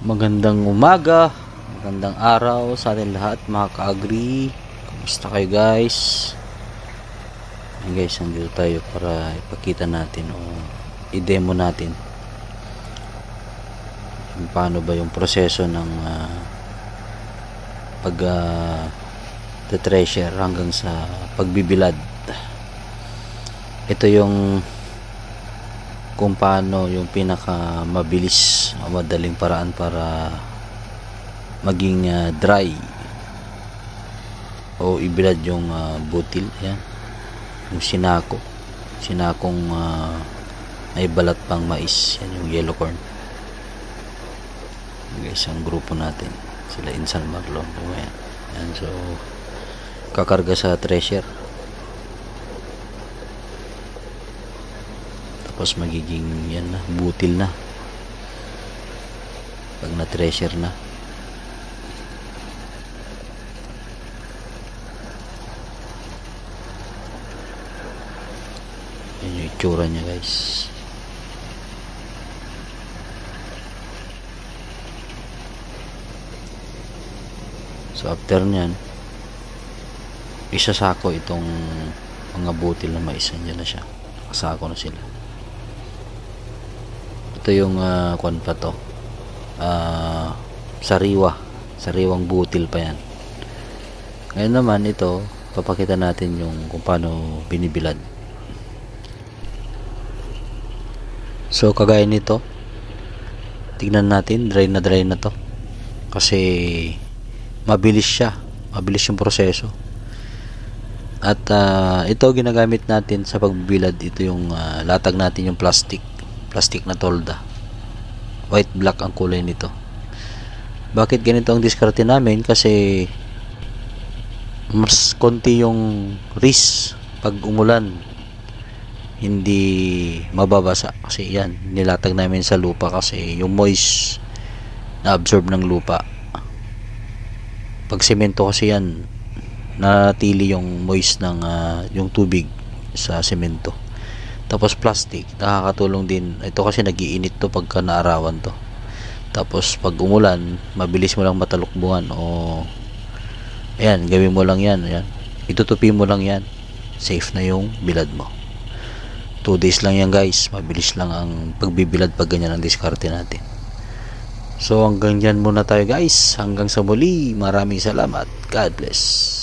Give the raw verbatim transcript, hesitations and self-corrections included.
Magandang umaga, magandang araw sa atin lahat mga ka-agri. Kumusta kayo guys? Ayan guys, nandito tayo para ipakita natin o i-demo natin kung paano ba yung proseso ng uh, pag uh, thresher hanggang sa pagbibilad. Ito yung kung paano yung pinaka mabilis o madaling paraan para maging uh, dry o ibilad yung uh, butil. Ayan, yung sinako sinakong uh, may balat pang mais. Yan yung yellow corn guys, ang grupo natin sila in San Marlon. Ayan. Ayan, so kakarga sa thresher, tapos magiging yan na, butil na pag na thresher na. Yan yung itsura nya guys. So after nyan, isasako itong mga butil na mais. Nandiyan na siya, kasako na sila. Ito yung uh, kwan pa to, uh, sariwa sariwang butil pa yan. Ngayon naman ito, papakita natin yung kung paano binibilad. So kagaya nito, tignan natin, dry na dry na to kasi mabilis siya, mabilis yung proseso. At uh, ito ginagamit natin sa pagbibilad. Ito yung uh, latag natin, yung plastic plastic na tolda, white black ang kulay nito. Bakit ganito ang diskarte namin? Kasi mas konti yung risk pag umulan, hindi mababasa kasi yan nilatag namin sa lupa, kasi yung moist na absorb ng lupa. Pag semento kasi yan, natili yung moist ng uh, yung tubig sa semento. Tapos plastic, nakakatulong din ito kasi nagiinit to pagka naarawan to. Tapos pag umulan, mabilis mo lang matalukbungan o ayan, gawin mo lang yan, ayan, itutupi mo lang yan, safe na yung bilad mo. two days lang yan guys, mabilis lang ang pagbibilad pag ganyan ang diskarte natin. So hanggang dyan muna tayo guys, hanggang sa muli, maraming salamat, God bless.